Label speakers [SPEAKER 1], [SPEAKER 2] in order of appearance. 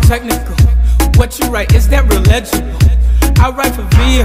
[SPEAKER 1] technical. What you write, is that real legible? I write for vehicles.